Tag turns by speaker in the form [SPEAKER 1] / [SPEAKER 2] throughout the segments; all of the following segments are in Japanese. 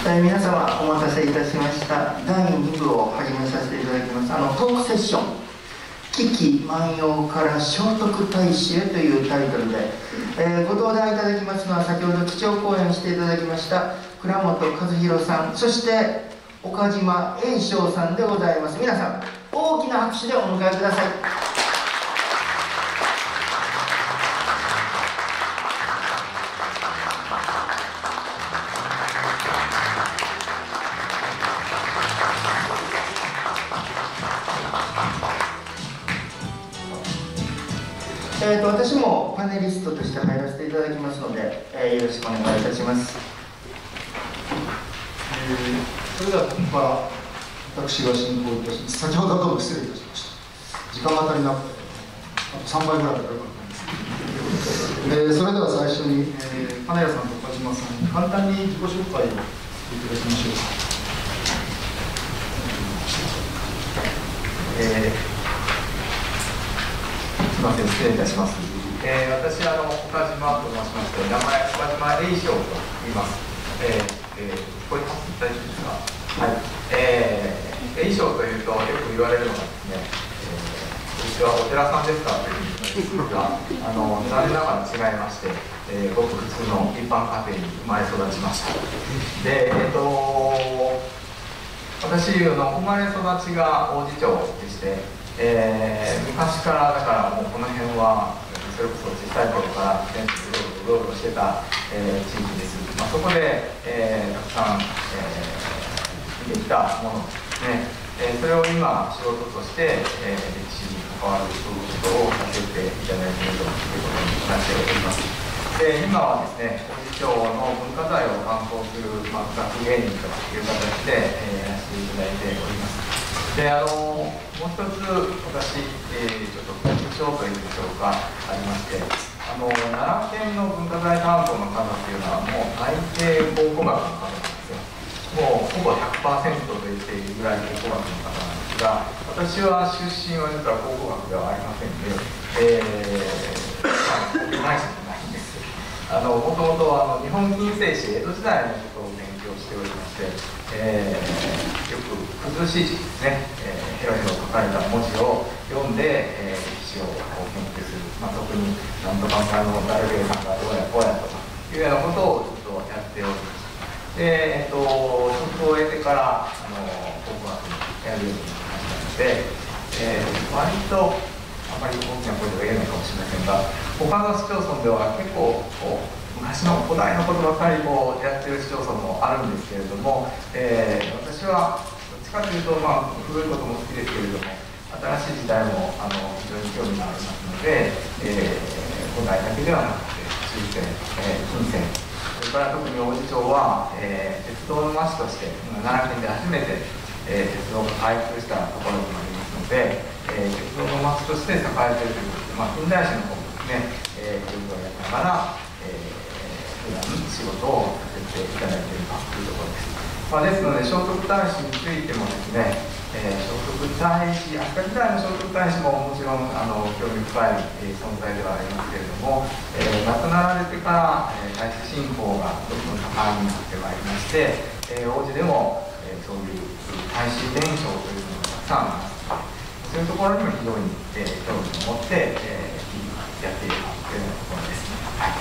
[SPEAKER 1] 皆様お待たせいたしました。第2部を始めさせていただきます。トークセッション「危機万葉から聖徳太子へ」というタイトルで、ご登壇いただきますのは、先ほど基調講演していただきました倉本和弘さん、そして岡島栄翔さんでございます。皆さん大きな拍手でお迎えください。私もパネリストとして入らせていただきますので、よろしくお願いいたします。
[SPEAKER 2] それではここから私が進行いたします。先ほどはどうも失礼いたしました。時間が足りなくて、あと3倍ぐらいだったらよかったんです。それでは最初に、金谷さんと岡島さんに簡単に自己紹介をしていただきましょう。
[SPEAKER 3] すみません、失礼いたします。私、岡島と申しまして、名前、岡島栄翔と言います。これ、大丈夫ですか？はい。栄翔というと、よく言われるのがですね、うちはお寺さんですかというふうに言うんですが、残念ながら違いまして、ごく普通の一般家庭に生まれ育ちました。で、私の生まれ育ちが王子町でして、昔からだからもうこの辺はそれこそ小さい頃から全国うろうろしてた、地域です。そこで、たくさん、見てきたものですね。それを今仕事として、歴史に関わることをさせていただいているということになっております。で、今はですね、王子町の文化財を担当する、学芸人という形で、やらせていただいております。で、もう一つ私、ちょっと特徴というんでしょうか、ありまして、奈良県の文化財担当の方っていうのはもう大抵考古学の方なんですよ。もうほぼ 100% と言っていいぐらい考古学の方なんですが、私は出身は実は考古学ではありませんで、ないしもないんです。もともと日本近世史、江戸時代のことを勉強しておりまして、よく崩し字ですね、ヘロヘロ書かれた文字を読んで、歴史を研究する、特になんとかダルベイさんがどうやこうやとかいうようなことをずっとやっておりました。で、職を得てから考古学にやるようになりましたので、割とあまり大きな声では言えないかもしれませんが、他の市町村では結構昔の古代のことばかりやってる市町村もあるんですけれども、私はどっちかというと、古いことも好きですけれども、新しい時代も非常に興味がありますので、古代だけではなくて中世、近世、それから特に王子町は、鉄道の町として奈良県で初めて、鉄道が開通したところになりますので、鉄道の町として栄えているということで、近代史の方もですね、教育をやりながら、普段仕事をさせていただいているというところです。ですので、聖徳太子についてもですね、聖徳太子、飛鳥時代の聖徳太子ももちろん興味深い、存在ではありますけれども、亡くなられてから、太子信仰がどんどん盛んになってまいりまして、王子でも、そういう太子伝承というのがたくさんあります。そういうところにも非常に、興味を持って、やっているというようなところです。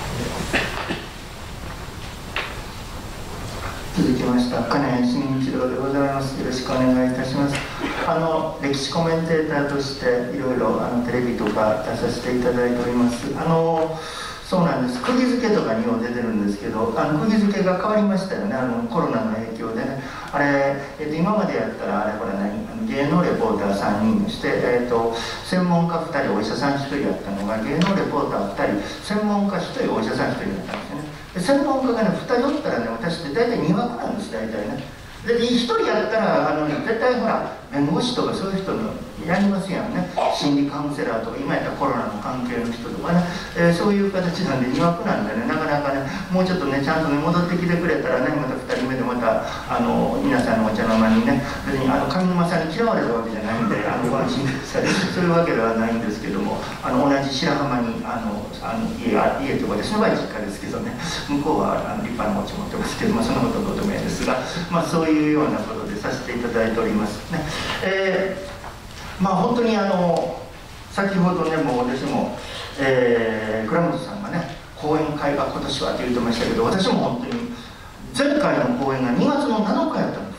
[SPEAKER 1] 続きました金谷慎一郎でございます。よろしくお願いいたします。歴史コメンテーターとしていろいろテレビとか出させていただいております。そうなんです。釘付けとかにも出てるんですけど、釘付けが変わりましたよね。コロナの影響でね。あれ、今までやったらこれ芸能レポーター3人そして、専門家2人お医者さん1人やったのが、芸能レポーター2人専門家1人お医者さん1人だったんですよね。で専門家がね2人おったらね、私って大体2枠なんです。大体ね。で1人やったら絶対ほら弁護士とかそういう人のやりますやんね。心理カウンセラーとか、今やったらコロナの関係の人とかね、そういう形なんで2枠なんでね、なかなかね、もうちょっとねちゃんとね戻ってきてくれたらね、また2人目でまた皆さんのお茶の間にね、別に上沼さんに嫌われたわけじゃないんで、 ご安心ください。そういうわけではないんですけども、同じ白浜に家とかですね、実家ですけどね、向こうは立派なお家持ってますけど、そのことどうでもいいですが、そういうようなことでさせていただいておりますね。本当に先ほどね、もう私も、倉本さんがね、講演会が今年はって言ってましたけど、私も本当に前回の講演が2月の7日やったんです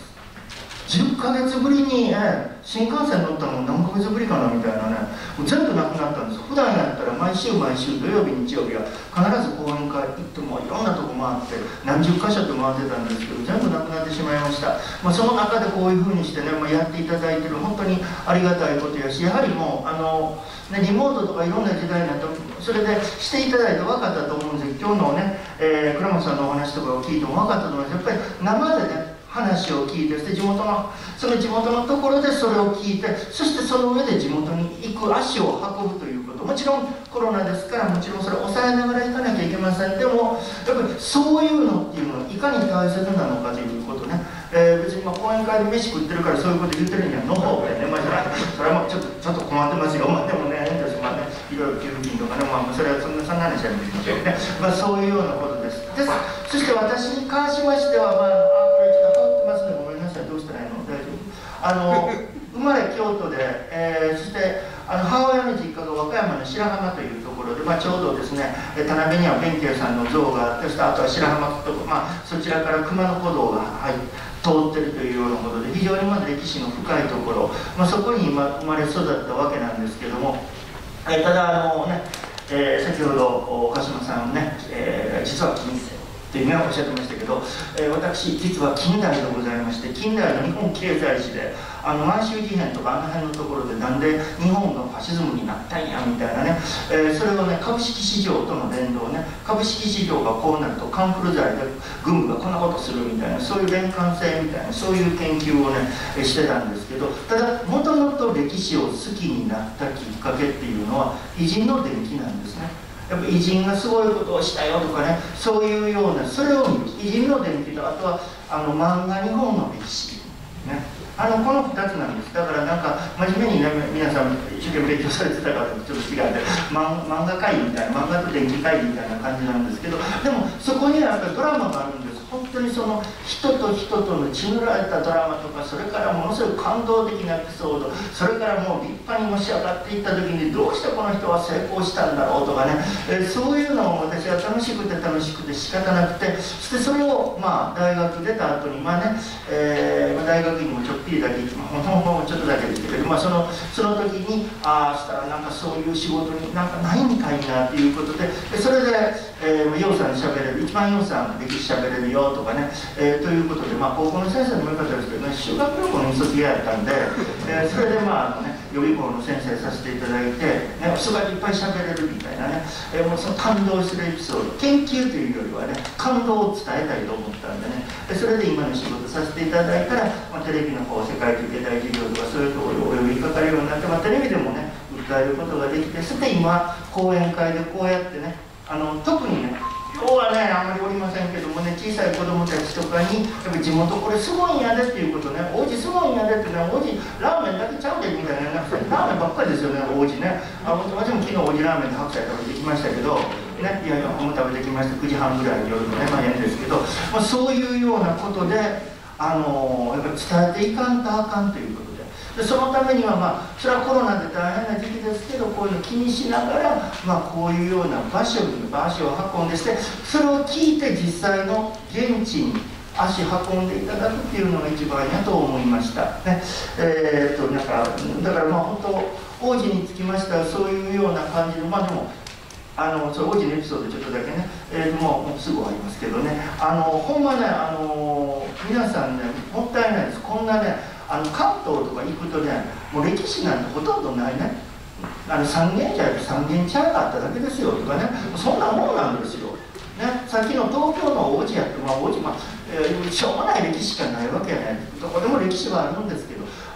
[SPEAKER 1] 。10ヶ月ぶりに、新幹線乗ったの何ヶ月ぶりかなみたいなね、もう全部なくなったんです。普段やったら毎週土曜日日曜日は必ず講演会行ってもいろんなとこ回って何十箇所って回ってたんですけど、全部なくなってしまいました。その中でこういうふうにしてね、やっていただいてる本当にありがたいことやし、やはりもうリモートとかいろんな時代になってそれでしていただいて分かったと思うんです。今日のね、倉本さんのお話とかを聞いても分かったと思います。やっぱり生でね話を聞いて、その地元のところでそれを聞いて、そしてその上で地元に行く足を運ぶということ、もちろんコロナですから、もちろんそれを抑えながら行かなきゃいけません。でもやっぱりそういうのっていうのはいかに大切なのかということね、別に講演会で飯食ってるからそういうこと言ってるんやの方でね、それはもうちょっと困ってますよ。でもね、いろいろ給付金とかね、それはそんな話はできませんね。そういうようなことです。そして私に関しましては、これちょっと変わってますね、ごめんなさい、どうしたらいいの、大丈夫。生まれ京都で、そして母親の実家が和歌山の白浜というところで、ちょうどですね、田辺には弁慶さんの像があって、そしてあとは白浜とか、そちらから熊野古道が通ってるというようなことで、非常に歴史の深いところ、そこに今生まれ育ったわけなんですけども、ただ先ほど鹿島さんね、実は近世っていうおっしゃってましたけど、私実は近代でございまして、近代の日本経済史で満州事変とか辺のところでなんで日本がファシズムになったんやみたいなね、それをね株式市場との連動ね、株式市場がこうなるとカンフル剤で軍部がこんなことするみたいな、そういう連関性みたいな、そういう研究をねしてたんですけど、ただもともと歴史を好きになったきっかけっていうのは偉人の伝記なんですね。やっぱ偉人がすごいことをしたよとかね、そういうような、それを見る偉人の伝記と、あとは漫画日本の歴史ね、この2つなんです。だから真面目にね、皆さん一生懸命勉強されてたからちょっと違って、漫画会議みたいな、漫画と伝記会議みたいな感じなんですけど、でもそこにはやっぱりドラマがあるんです。本当にその人と人との血塗られたドラマとか、それからものすごく感動的なエピソード、それからもう立派にのし上がっていった時にどうしてこの人は成功したんだろうとかね、そういうのを私は楽しくて仕方なくて、そしてそれを大学出た後に大学にもちょっぴりだけ行きもうちょっとだけですけど、その時にしたらそういう仕事にないんかいなっていうことで、それで楊さんしゃべれる、一番楊さん歴史しゃべれるよとかね、ということで、高校の先生でもよかったですけどね、修学旅行の卒業やったんで、それで予備校の先生させていただいて、すごいいっぱいしゃべれるみたいなね、もうその感動するエピソード、研究というよりはね、感動を伝えたいと思ったんでね、それで今の仕事させていただいたら、テレビの方、世界的大事業とかそういうところにお呼びかかるようになって、テレビでもね、訴えることができて、そして今、講演会でこうやってね、特にね、今日はね、あんまりおりませんけどもね、小さい子供たちとかに、やっぱり地元これすごいんやでっていうことね、王子すごいんやでってね、王子ラーメンだけちゃうでみたいな、ラーメンばっかりですよね、王子ね。私も昨日王子ラーメンで白菜食べてきましたけど、ね、いやいや、もう食べてきました、9時半ぐらいに夜のね、変ですけど、そういうようなことで、やっぱり伝えていかんとあかんということで、そのためにはそれはコロナで大変な時期ですけど、こういうの気にしながら、こういうような場所に足を運んでして、それを聞いて実際の現地に足運んでいただくっていうのが一番やと思いました、ね。だから本当王子につきましてはそういうような感じで、でもそれ王子のエピソードちょっとだけね、もうすぐ終わりますけどね、ほんまね、皆さんね、もったいないです。こんなね、関東とか行くとね、もう歴史なんてほとんどないね。三軒茶屋と三軒茶屋があっただけですよとかね、そんなもんなんですよ。ね、さっきの東京の王子やって、王子しょうもない歴史しかないわけやね。どこでも歴史はあるんですけど、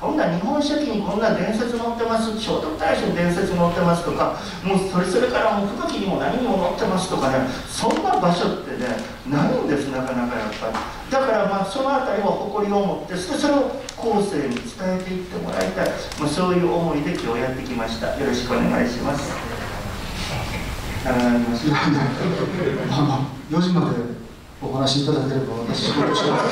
[SPEAKER 1] ほんなら日本書紀にこんな伝説載ってます、聖徳太子の伝説載ってますとか、もうそれからもう古書紀にも何にも載ってますとかね、そんな場所ってねないんです、なかなかやっぱり。だからまあそのあたりは誇りを持って、それを後世に伝えていってもらいたい、もうそういう思いで今日やってきました。よろしくお願いします。
[SPEAKER 2] 4時までお話しいただければ私仕事します。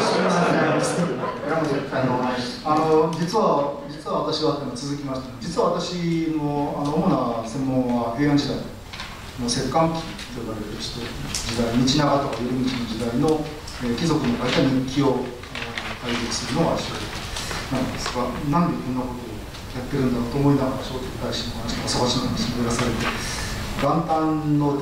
[SPEAKER 2] 実は私は続きまして、実は私の主な専門は平安時代の摂関記と呼ばれる時代、道長とか頼道の時代の貴族の書いた日記を解読するのが主要なんですが、なんでこんなことをやってるんだろうと思いながら聖徳太子の話とか探しの話に巡らされて、元旦の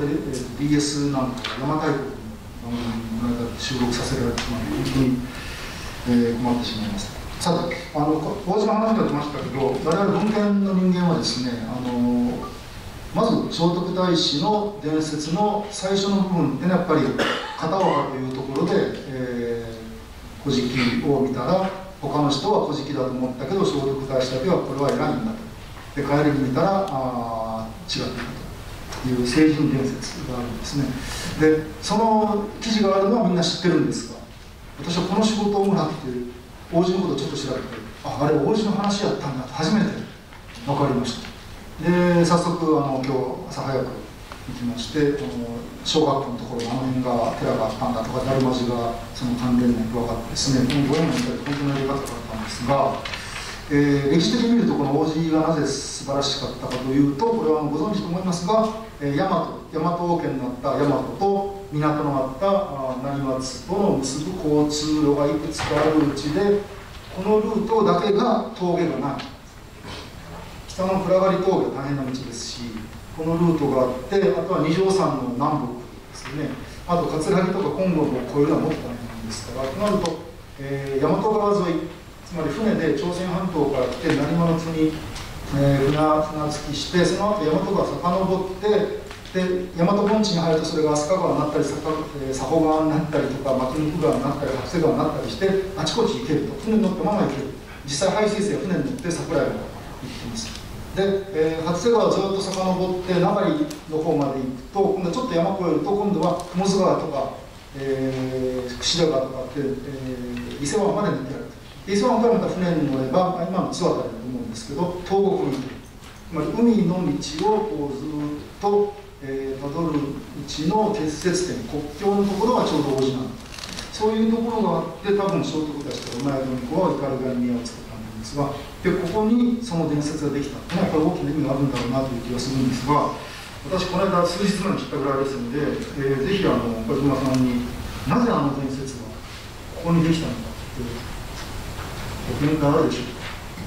[SPEAKER 2] BS なんか邪馬台国の番組に収録させられてしまって本当に、困ってしまいました。さて、王子の話が出ましたけど、我々文献の人間はですね、まず聖徳太子の伝説の最初の部分っていうのはやっぱり片岡というところで「古事記」を見たら他の人は「古事記」だと思ったけど聖徳太子だけはこれは偉いんだと。で帰りに見たら違っていたという聖人伝説があるんですね。でその記事があるのはみんな知ってるんですが、私はこの仕事をもらって王子のことをちょっと調べて、あれ王子の話やったんだと初めて分かりました。で早速今日朝早く行きまして、小学校のところの辺が寺があったんだとか、達磨寺がその関連が分かってですね、このご縁が見たり本当にありがたかったんですが、歴史的に見るとこの王子がなぜ素晴らしかったかというと、これはご存知と思いますが、大和王権になった大和と港のあった成松との結ぶ交通路がいくつかあるうちで、このルートだけが峠がない。北の暗がり峠は大変な道ですし、このルートがあって、あとは二条山の南北ですよね、あと葛城とか金剛を越えるのはもっと大変なんですから、となると、大和川沿い、つまり船で朝鮮半島から来て成間の津に、船着きして、その後大和川遡って、で大和盆地に入るとそれが飛鳥川になったり佐保川になったりとか牧野川になったり白瀬川になったりして、あちこち行けると、船に乗ったまま行ける。実際排水性は船に乗って桜井まで行っています。で、初瀬川をずっと遡って名張の方まで行くと、今度ちょっと山越えると今度は雲出川とか、櫛田川とかって、伊勢湾まで抜けられる。伊勢湾からまた船に乗れば、今の津渡りだと思うんですけど、東国に行ける。つまり海の道をこうずっとたどる道の結節点、国境のところがちょうど王子なんです。そういうところがあって、多分聖徳太子と馬宿の子は斑鳩に宮を作ったんですが、でここにその伝説ができたっていうのはやっぱり大きな意味があるんだろうなという気がするんですが、私この間数日前に知ったぐらいですので、ぜひ小島さんになぜあの伝説がここにできたのかってご見解あるでしょうか。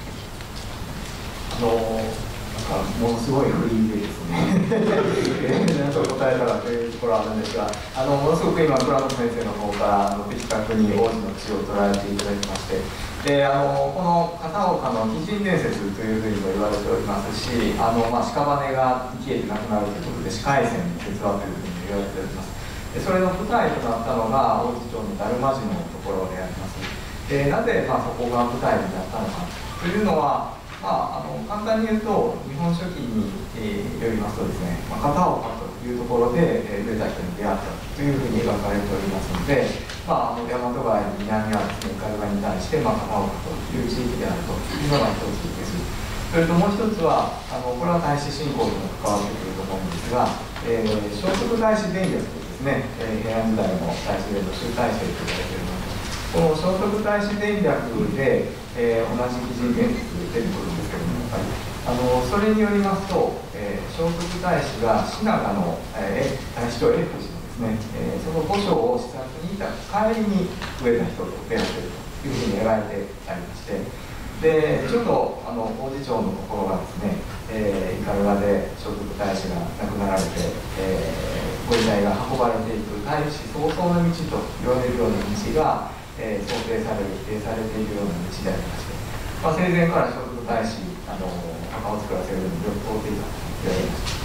[SPEAKER 3] ものすごいフリーでですねなんと答えたらというところはあるんですが、ものすごく今倉本先生の方から的確に王子の血を捉えていただきまして、でこの片岡の鬼神伝説というふうにも言われておりますし、屍が生きえて亡くなるということで死海線に鉄はというふうに言われております。でそれの舞台となったのが王子町の達磨寺のところであります。でなぜ、そこが舞台になったのかというのは、簡単に言うと日本書紀に、よりますとですね、片岡というところで、植田人に出会ったというふうに描かれておりますので、大和川の南はですね、海岸に対して、片岡という地域であるというのが一つです。それともう一つはこれは太子信仰にも関わってくると思うんですが、聖徳太子伝略とですね、平安時代の太子伝の集大成と言われているもの。この聖徳太子伝略で、同じ鬼神伝説出てくるんですけども、やっぱりそれによりますと、聖徳太子が信長の太子と永福寺のですね、その御所を視察にいた帰りに植えた人と出会っているというふうに描いてありまして、でちょうど王子町のところがですね、斑鳩で聖徳太子が亡くなられて、ご遺体が運ばれていく太子早々の道と言われるような道が想定されているような道でありまして、生前から聖徳太子墓を作らせるのによく通っていたと言われました。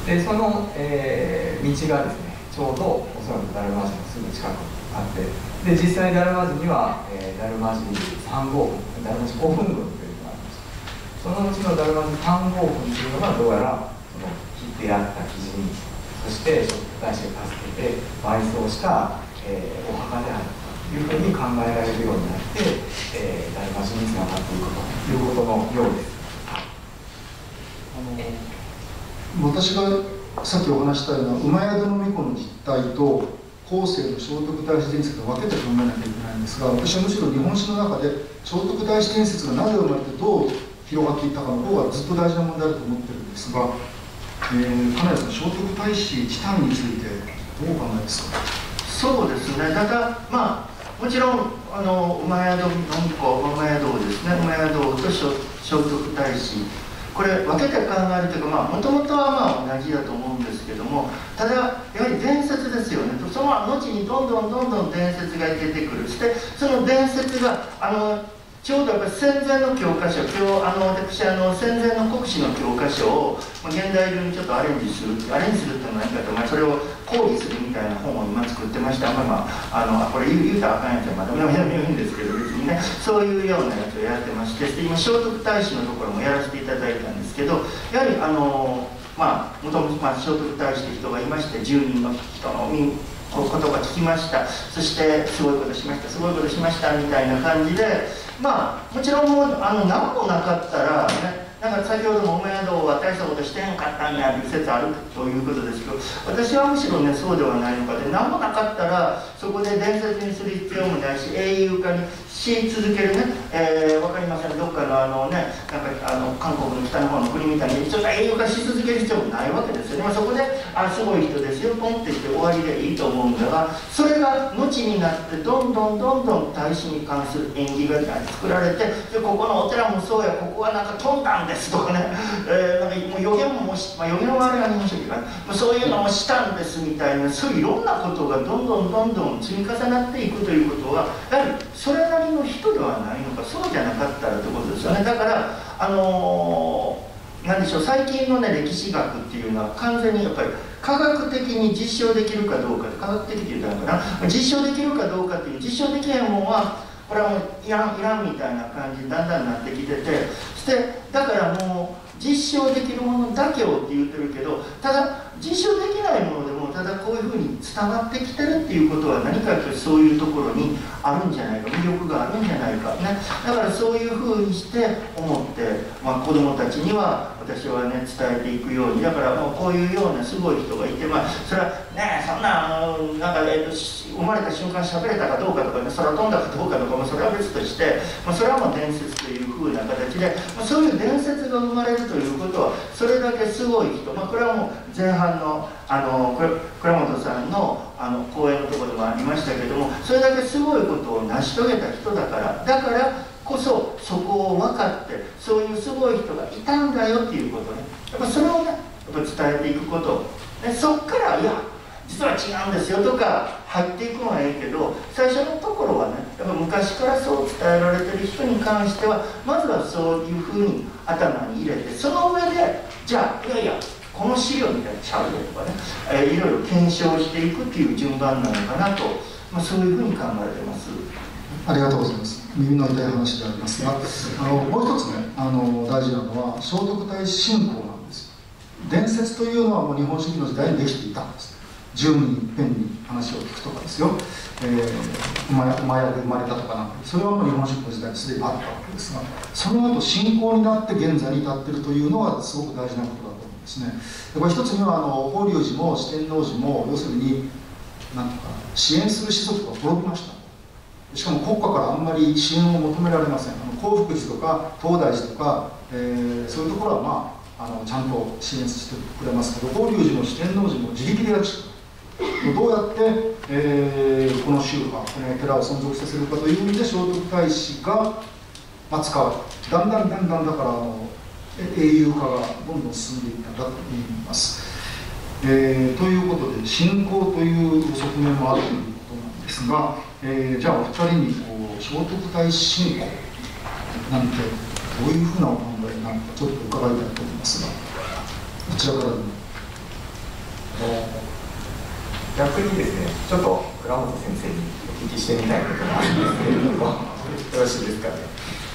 [SPEAKER 3] でその、道がですね、ちょうどおそらく達磨寺のすぐ近くにあって、で実際達磨寺には達磨寺3号軍、達磨寺古墳群というのがあっそのうちのダルマズ3号墳というのがどうやらその出会った記事に、そして聖徳太子が助けて埋葬した、お墓であるというふうに考えられるようになって、ダルマズにつながっていくということのようです。
[SPEAKER 2] 私がさっきお話したような馬宿の巫女の実態と後世の聖徳太子伝説を分けて考えなきゃいけないんですが、私はむしろ日本史の中で聖徳太子伝説がなぜ生まれてどう広がっていったかの方がずっと大事な問題だと思ってるんですが、金谷さん、聖徳太子自体についてどうお考えですか？
[SPEAKER 1] そうですね、ただ、まあ、もちろん馬宿の巫女、馬宿ですね、馬宿と聖徳太子、これ分けて考えるというか、もともとは同じだと思うんですけども、ただやはり伝説ですよね。その後にどんどん伝説が出てくる。そしてその伝説がちょうどやっぱり戦前の教科書、私戦前の国史の教科書を現代流にちょっとアレンジするっていうのは何かと、それを講義するみたいな本を今作ってました。これ言うたらあかんやつはまだ読みんですけど、別にね、そういうようなやつをやってまして、今聖徳太子のところもやらせていただいたんですけど、やはりもともと聖徳太子という人がいまして、10人の人のことが聞きました、そしてすごいことしました、すごいことしましたみたいな感じで、もちろん何もなかったらね、なんか先ほども馬宿は大したことしてへんかったんやという説あるということですけど、私はむしろね、そうではないのかで、何もなかったらそこで伝説にする必要もないし、英雄化にし続けるね、分かりません、どっかの韓国の北の方の国みたいにちょっと英雄化し続ける必要もないわけですよね。そこですごい人ですよ、ポンってして終わりでいいと思うんだが、それが後になってどんどん太子に関する演技が作られて、でここのお寺もそうや、ここはなんか飛んだんですとかね、なんかもう予言も予言はあれがありましたけど、そういうのもしたんですみたいな、そういういろんなことがどんどん積み重なっていくということは、やはりそれなりの人ではないのか、そうじゃなかったらということですよね。だからなんでしょう、最近のね歴史学っていうのは完全にやっぱり科学的に実証できるかどうか、科学的って言ったのかな、実証できるかどうかっていう、実証できへんもんはこれはもういらんみたいな感じにだんだんなってきてて、そしてだからもう実証できるものだけをって言ってるけど、ただ実証できないものでもただこういうふうに伝わってきてるっていうことは何かというと、そういうところにあるんじゃないか、魅力があるんじゃないかね。だからそういうふうにして思って、子どもたちには私はね伝えていくように、だからもうこういうようなすごい人がいて、それはね、そんななんか、生まれた瞬間喋れたかどうかとかね、空飛んだかどうかとかもそれは別として、それはもう伝説というふうな形で、そういう伝説が生まれるということはそれだけすごい人、これはもう前半の倉本さんの講演のところでもありましたけども、それだけすごいことを成し遂げた人だからこそ、そこを分かって、そういうすごい人がいたんだよっていうことね、やっぱそれをねやっぱ伝えていくこと、そっからいや実は違うんですよとか入っていくのはいいけど、最初のところはねやっぱ昔からそう伝えられてる人に関してはまずはそういうふうに頭に入れて、その上でじゃあいやこの資料みたいにちゃうよとかね、いろいろ検証していくっていう順番なのかなと、そういうふうに考えてます。
[SPEAKER 2] ありがとうございます。耳の痛い話でありますが、もう一つね大事なのは聖徳太子信仰なんです。伝説というのはもう日本主義の時代にできていたんです。10人いっぺんに話を聞くとかですよ、馬屋で生まれたとかなんか、それはもう日本主義の時代にすでにあったわけですが、その後信仰になって現在に至っているというのはすごく大事なことだと思うんですね。でこれ一つには法隆寺も四天王寺も要するに何とか支援する士族が滅びました。しかも国家からあんまり支援を求められません。興福寺とか東大寺とか、そういうところはちゃんと支援してくれますけど、法隆寺も四天王寺も自力でやるしかどうやって、この宗派、この寺を存続させるかという意味で聖徳太子が、使う。だんだんだから英雄化がどんどん進んでいったんだと言います。ということで信仰という側面もあるということなんですが、じゃあお二人に聖徳太子信仰なんてどういうふうなお考えなのかちょっと伺いたいと思いますが、こちらからでも。
[SPEAKER 3] 逆にですね、ちょっと倉本先生にお聞きしてみたいことがあるんですけれども、よろしいですかね。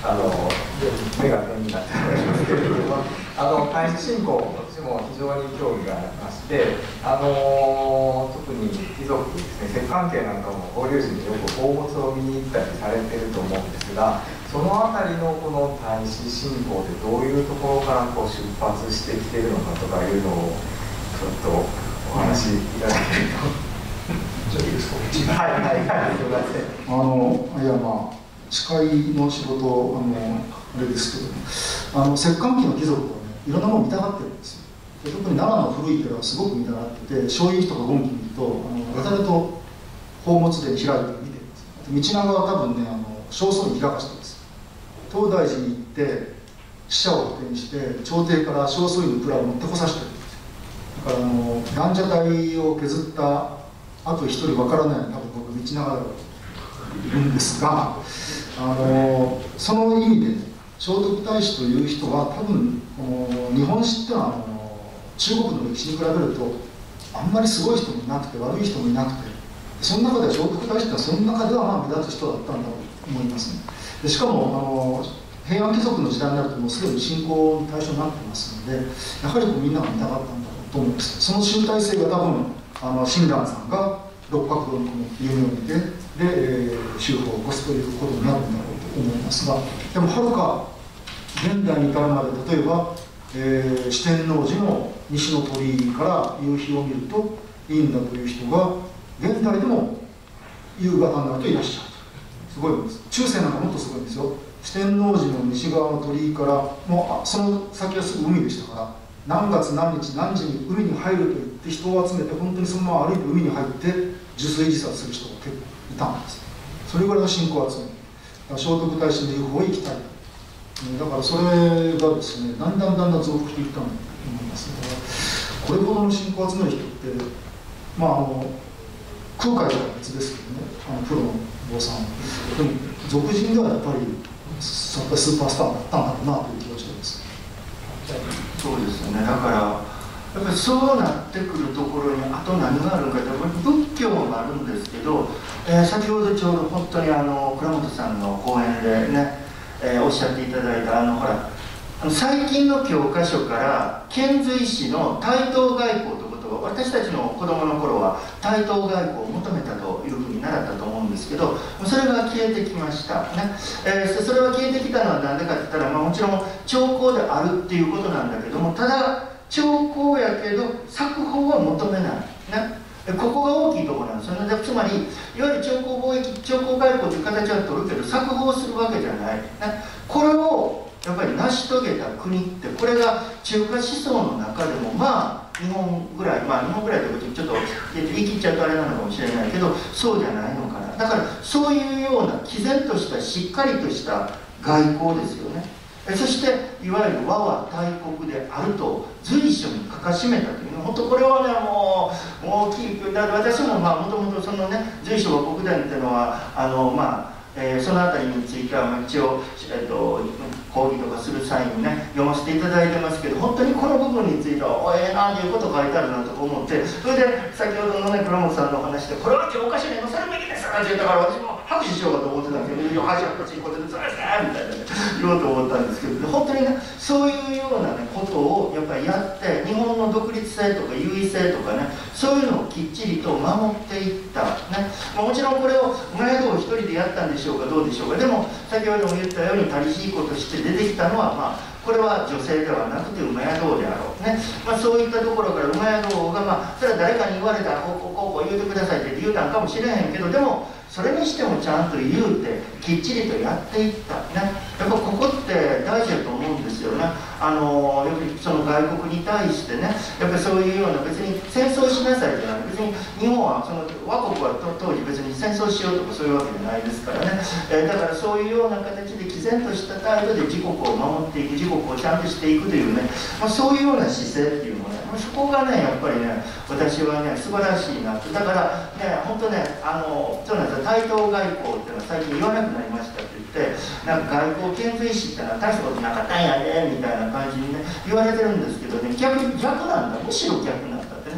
[SPEAKER 3] 目が点になっておりますけれども、大使信仰、私も非常に興味がありまして、特に貴族ですね、摂関係なんかも法隆寺によく宝物を見に行ったりされていると思うんですが、そのあたりのこの大使信仰でどういうところからこう出発してきているのかとかいうのをちょっとお話しいただけると。
[SPEAKER 2] じゃあいいですか。
[SPEAKER 3] はいはいはい、すみません。
[SPEAKER 2] いやまあ司会の仕事あれですけど、摂関期の貴族はね、いろんなもの見たがってるんですよ。で特に奈良の古い寺はすごく見たがってて、正院とか権記見るとやたらと宝物殿開いて見てるんです。道長は多分ね正倉に開かしてるんです。東大寺に行って使者を派遣して朝廷から正倉院の蔵を持ってこさせてるんですよ。だから蘭奢待を削ったあと一人わからない多分僕道長がいるんですが、その意味で、ね、聖徳太子という人は多分日本史ってのは中国の歴史に比べるとあんまりすごい人もいなくて悪い人もいなくて、その中では聖徳太子ってのはその中ではまあ目立つ人だったんだと思いますね。でしかも平安貴族の時代になるともうすでに信仰に対象になってますので、やはりみんなが見たかったんだと思うんです。その集大成が多分親鸞さんが六角堂の夢を見てで、宗法を起こすということになるんだろうと思いますが、でもはるか現代に至るまで、例えば、四天王寺の西の鳥居から夕日を見るといいんだという人が現代でも夕方になるといらっしゃる。すごいんです。中世なんかもっとすごいんですよ。四天王寺の西側の鳥居からもうその先はすぐ海でしたから、何月何日何時に海に入ると言って人を集めて本当にそのまま歩いて海に入って受水自殺する人が結構いたんです。それぐらいの信仰を集める。聖徳太子の言う方へ行きたい。だからそれがですね、だんだん増幅していったんだと思います。だからこれほどの信仰を集める人ってまあ空海とは別ですけどね、プロの坊さんでも俗人ではやっぱりスーパースターだったんだろうなという気がしています。
[SPEAKER 1] そうですよね。だからやっぱりそうなってくるところにあと何があるのかというと、仏教もあるんですけど、先ほどちょうど本当に倉本さんの講演でね、おっしゃっていただいたほら最近の教科書から遣隋使の対等外交ということを、私たちの子供の頃は対等外交を求めたというふうに習ったと思うんですけど、それが消えてきましたね。それは消えてきたのは何でかって言ったら、もちろん兆候であるっていうことなんだけども、ただ兆候やけど作法は求めない、ね、ここが大きいところなんですよね。つまりいわゆる兆候貿易、兆候外交という形は取るけど作法をするわけじゃない、ね、これをやっぱり成し遂げた国って、これが中華思想の中でもまあ日本ぐらい、日本ぐらいということちょっと言い切っちゃうとあれなのかもしれないけど、そうじゃないのかな。だからそういうような毅然としたしっかりとした外交ですよね。そしていわゆる和は大国であると随所に書かしめたというの、本当これはね、もう大きい。だから私ももともとそのね随所和国伝っていうのはそのあたりについては一応、講義とかする際にね読ませていただいてますけど、本当にこの部分についてはなんていうこと書いてあるなと思って、それで先ほどのね倉本さんのお話でこれは教科書に載せるべきですって言ったから、私も拍手しようかと思ってたんですけど、はい、こっちにこっちでそうですねみたいなね言おうと思ったんですけど、本当にねそういうような、ね、ことをやっぱりやって日本の独立性とか優位性とかね、そういうのをきっちりと守っていった、ね、もちろんこれを前堂一人でやったんでしょうかどうでしょうか。でも先ほども言ったように足りしいことして出てきたのはこれは女性ではなくて馬屋堂であろうね、そういったところから馬屋堂がそれは誰かに言われたらこう言うてくださいって言うたんかもしれへんけど、でもそれにしてもちゃんと言うてきっちりとやっていったね。やっぱここって大事だと思うんですよね。やっぱりその外国に対してね、やっぱりそういうような別に戦争しなさいじゃない、別に日本はその倭国は当時別に戦争しようとかそういうわけじゃないですからね、だからそういうような形で毅然とした態度で自国を守っていく、自国をちゃんとしていくというね、そういうような姿勢っていうのね、そこがねやっぱりね私はね素晴らしいなって。だからね本当ねそうなんですよ、対等外交っていうのは最近言わなくなりましたって言って、なんか外交遣隋使ってのは大したことなかったんやでみたいな感じにね言われてるんですけどね、逆なんだ、むしろ逆なんだってね。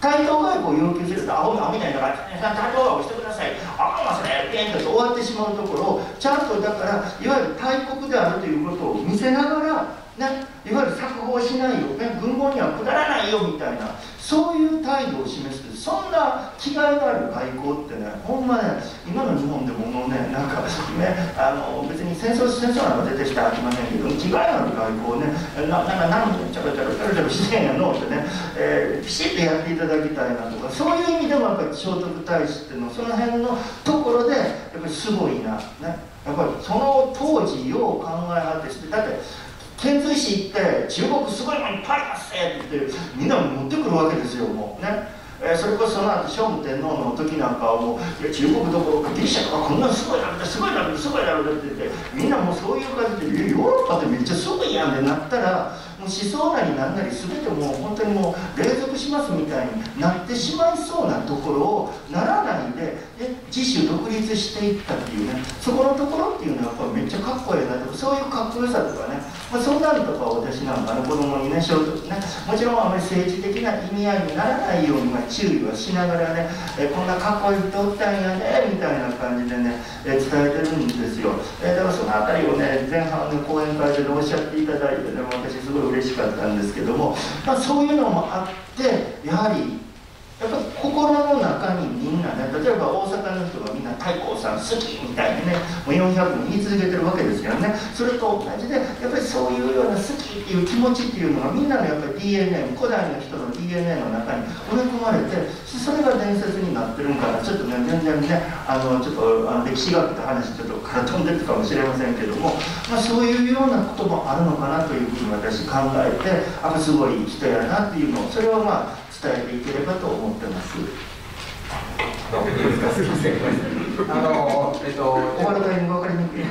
[SPEAKER 1] 対等外交を要求すると、アホみたいなから、対等外交してください、あかんわ、それ、ピンと終わってしまうところを、ちゃんとだから、いわゆる大国であるということを見せながら、ね、いわゆる策謀しないよ、ね、軍語には下らないよみたいな、そういう態度を示す、そんな気概のある外交ってね、ほんまね、今の日本でももうね、なんかね、別に戦争なんか絶対してあきませんけど、気概のある外交をね、なんか何もちゃらちゃらしてんやのってね、ピシッとやっていただきたいなとか、そういう意味でもやっぱり聖徳太子っていうのは、その辺のところで、やっぱりすごいな、ね、やっぱりその当時を考えはってして、だって、遣隋使行って中国すごいものいっぱいありますって言ってみんな持ってくるわけですよもうね、それこそその後聖武天皇の時なんかはもういや中国どころかギリシャとかこんなすごいなるすごいなるすごいなるって言ってみんなもうそういう感じでヨーロッパってめっちゃすごいやんってなったらもう思想なりなんなり全てもう本当にもう隷属しますみたいになってしまいそうなところをならないで自主独立していったっていうねそこのところっていうのはやっぱめっちゃかっこいいなとかそういうかっこよさとかね、そんなのとか私なんか子供にね聖徳ねもちろんあまり政治的な意味合いにならないように注意はしながらね、こんなかっこいい人おったんやねみたいな感じでね、伝えてるんですよ。だからそのあたりをね前半の講演会でおっしゃっていただいてね私すごい嬉しかったんですけども、そういうのもあってやはりやっぱり心の中にみんなね例えば大阪の人がみんな太閤さん好きみたいにねもう400年言い続けてるわけですよね。それと同じでやっぱりそういうような好きっていう気持ちっていうのがみんなのやっぱり DNA 古代の人の DNA の中に埋め込まれてそれが伝説になってるんかなちょっとね全然ねちょっと歴史学って話ちょっとから飛んでるかもしれませんけども、そういうようなこともあるのかなというふうに私考えてすごい人やなっていうのをそれを伝えていければと思ってます。
[SPEAKER 3] 終わるタイミング分かりにくい。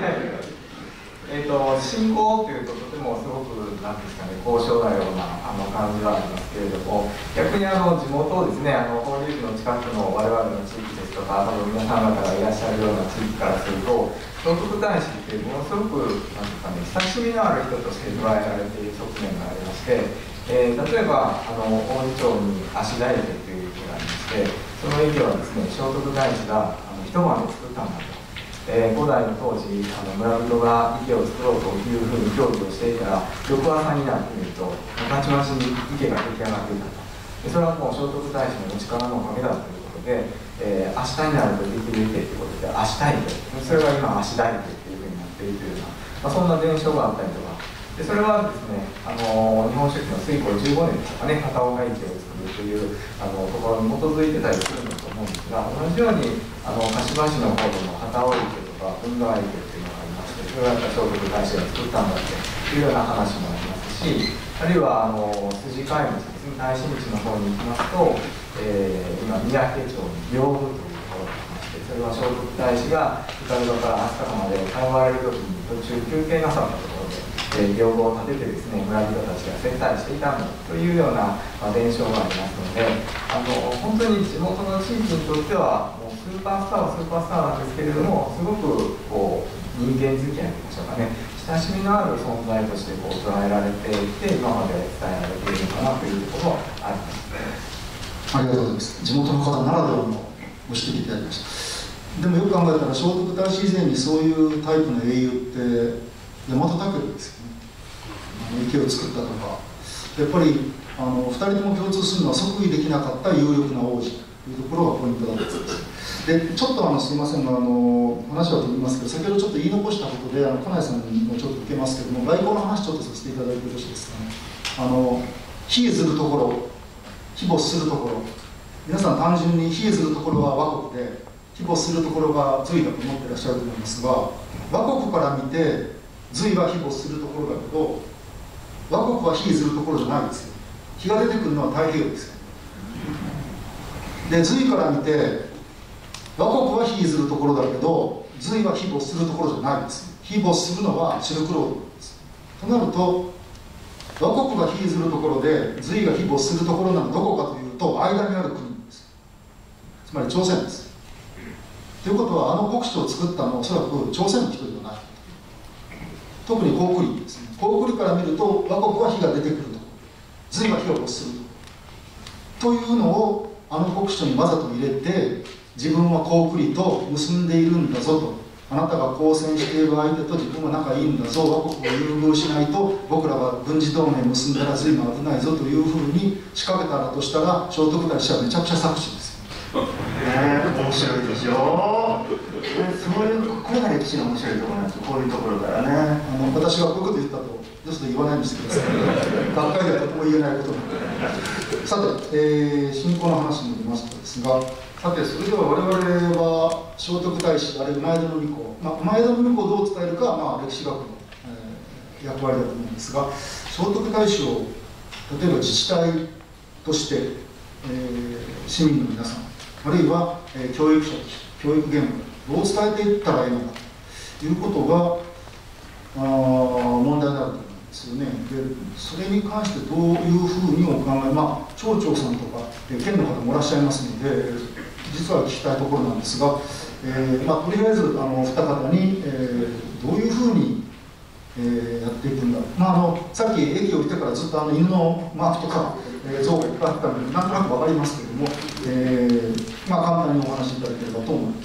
[SPEAKER 3] 信仰というととてもすごくなんですかね高尚なような感じはありますけれども逆に地元ですね法隆寺の近くの我々の地域ですとか多分皆さん方がいらっしゃるような地域からすると聖徳太子ってものすごくなんですかね親しみのある人として捉えられている側面がありまして。例えば大井町に足平池という池がありましてその池はですね聖徳太子が一晩で作ったんだと、古代の当時村人が池を作ろうというふうに協議をしていたら翌朝になってみるとたちまちに池が出来上がっていたとでそれはもう聖徳太子のお力のおかげだということで、明日になるとできる池ということで明日池それが今足平池というふうになっているというような、そんな伝承があったりとかでそれはですね、日本書紀の水庫15年ですかね、片岡池を作るというところに基づいてたりするんだと思うんですが、同じように柏市の方でも片岡池とか文川池というのがありまして、それはやっぱり聖徳太子が作ったんだっていうような話もありますし、あるいは筋貝町ですね、太子道の方に行きますと、今、三宅町に屏風というところがありまして、それは聖徳太子が斑鳩から飛鳥まで通われる時に途中休憩なさったところで、屏風を立ててですね村人たちが接待していたんだというような、伝承がありますので本当に地元の地域にとってはもうスーパースターはスーパースターなんですけれどもすごくこう人間付き合いといいましょうかね親しみのある存在としてこう捉えられていて今まで伝えられているのかなというところはありますね。
[SPEAKER 2] ありがとうございます。地元の方ならではのご指摘いただきました。でもよく考えたら聖徳太子以前にそういうタイプの英雄って大和武ですよね。池を作ったとかやっぱり2人とも共通するのは即位できなかった有力な王子というところがポイントだったんですでちょっとすいませんが話は飛びますけど先ほどちょっと言い残したことで金井さんにもちょっと受けますけども外交の話ちょっとさせていただいてよろしいですかね。比喩するところ非没するところ皆さん単純に比喩するところは倭国で非没するところが隋だと思ってらっしゃると思いますが倭国から見て隋は非没するところだけど倭国は比喩するところじゃないですよ。日が出てくるのは太平洋ですよ。で隋から見て倭国は比喩するところだけど隋は非没するところじゃないです。非没するのはシルクロードです。となると倭国が比喩するところで隋が非没するところなのはどこかというと間にある国です。つまり朝鮮です。ということは国書を作ったのはおそらく朝鮮の人ではない。特に高句麗ですね。高句麗から見ると倭国は火が出てくると隋は火を没するというのをあの国書にわざと入れて、自分は高句麗と結んでいるんだぞと、あなたが交戦している相手と自分は仲いいんだぞ、倭国を優遇しないと僕らは軍事同盟結んだら随分危ないぞというふうに仕掛けたらとしたら、聖徳太子はめちゃくちゃ策士ですよ。
[SPEAKER 1] 面白いでしょ。そういう、これが歴史の面白いところなんですよ、こういうところからね。
[SPEAKER 2] 私がこういうこと言ったと、どうすると言わないようにしてください。学会ではとても言えないことなので。さて、信仰の話に戻りますとですが、さて、それでは我々は聖徳太子、あるいは前田の巫女、前田の巫女をどう伝えるか、歴史学の、役割だと思うんですが、聖徳太子を例えば自治体として、市民の皆さん、あるいは、教育者、教育現場、どう伝えていったらいいのかということが問題になると思うんですよね。で、それに関してどういうふうにお考え、町長さんとか県の方もいらっしゃいますので、実は聞きたいところなんですが、とりあえずお二方に、どういうふうに、やっていくんだ、さっき駅を降りてからずっと犬のマークとか、像がいっぱいあったので、なんとなく分かりますけれども、簡単にお話しいただければと思います。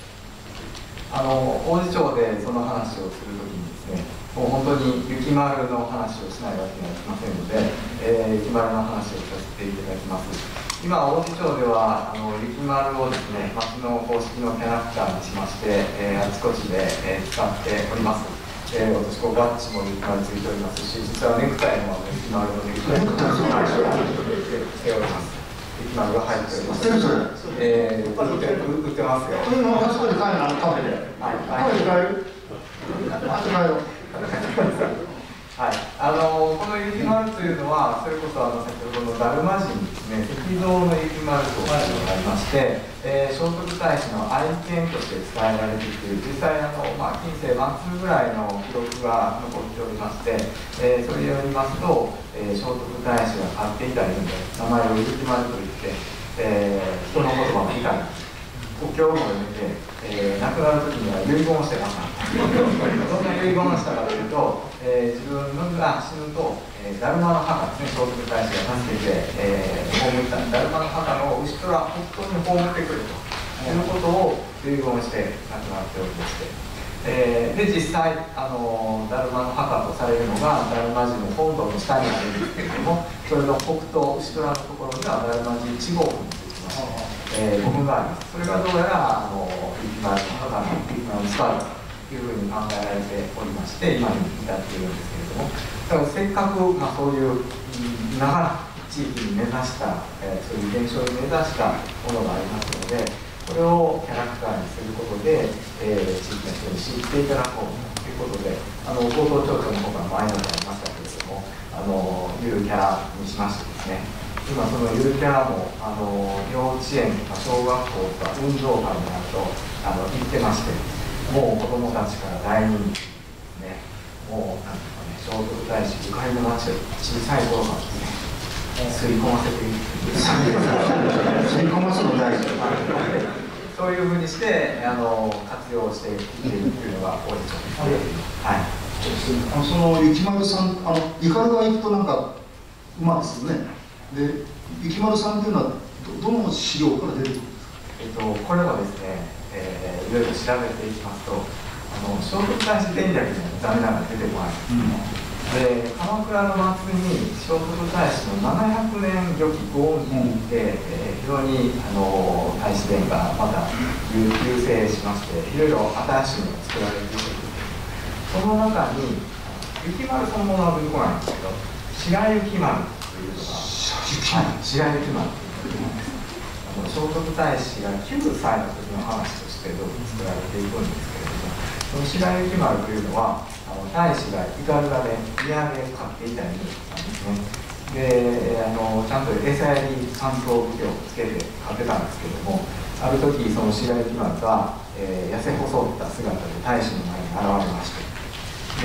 [SPEAKER 3] 王子町でその話をするときにですね、もう本当に雪丸の話をしないわけにはいきませんので、雪丸の話をさせていただきます。今、王子町では雪丸をですね、町の公式のキャラクターにしまして、あちこちで、使っております。私、バッジも雪丸ついておりますし、実はネクタイも雪丸のネクタイをしております。雪丸が入っております。売ってますよ。
[SPEAKER 1] 今、あそこで買えるの、カフェで。カフェで買える？あと買える。
[SPEAKER 3] はい、この雪丸というのは、それこそ先ほどの達磨人ですね、赤道の雪丸というのがありまして、聖徳太子の愛犬として伝えられていて、実際近世末ぐらいの記録が残っておりまして、それによりますと、聖徳太子が飼っていた犬で、名前を雪丸といって、人の言葉を理解、国境も読めて、亡くなる時には遺言をしてました。どんな遺言をしたかというと、自分が死ぬと、達磨の墓ですね、聖徳太子が助けて、葬った達磨の墓の後ろは北東に葬ってくれということを遺言して亡くなっておりまして、で実際達磨の墓とされるのが達磨寺の本堂の下にあるんですけれども、それの北東後ろのところには達磨寺1号墳といいまして、古墳があります。それがどうやら雪丸の墓の雪丸のスパルというふうに考えられておりまして、今に至っているんですけれども、だからせっかく、そういう長ら地域に根ざした、そういう現象に根ざしたものがありますので、これをキャラクターにすることで、地域の人に知っていただこうということで、高等町長の方から前にもありましたけれども、ゆるキャラにしましてですね、今そのゆるキャラも幼稚園とか小学校とか運動会になると行ってまして、もう子どもたちから大人気ですね。もうなんですかね、聖徳太子ゆかりの町を小さい頃からですね、吸い込ませていく
[SPEAKER 1] 吸い込ますの大事。
[SPEAKER 3] そういうふうにして活用していっているというのが多いです。はい。
[SPEAKER 2] その雪丸さん、イカルが行くとなんか馬ですよね。で、雪丸さんというのはどの資料から出てくるんですか？
[SPEAKER 3] これはですね、いろいろ調べていきますと、聖徳太子伝略には残念ながら出てこないんです。で、鎌倉の末に聖徳太子の700年御記5音で、非常に太子伝がまた優勢しまして、いろいろ新しいのが作られている。その中に雪丸そのものは出てこないんですけど、白雪丸というのが。白雪丸というのが聖徳太子が9歳の時の話としてどう作られていくんですけれども、その白雪丸というのは太子がイカルガで宮で飼っていた犬なんですね。でちゃんと餌やり三頭武器をつけて飼ってたんですけども、ある時その白雪丸が、痩せ細った姿で太子の前に現れまして、